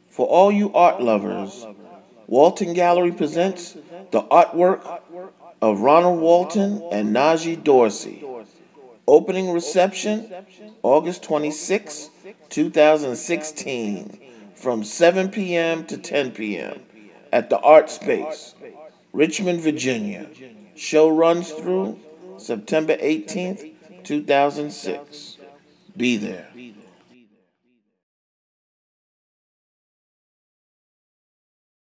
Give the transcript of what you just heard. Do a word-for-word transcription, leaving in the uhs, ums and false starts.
For all you art lovers, Walton Gallery presents the artwork of Ronald Walton and Najee Dorsey. Opening reception, August twenty-sixth, two thousand sixteen, from seven p m to ten p m at the Art Space, Richmond, Virginia. Show runs through September eighteenth, two thousand six. Be there.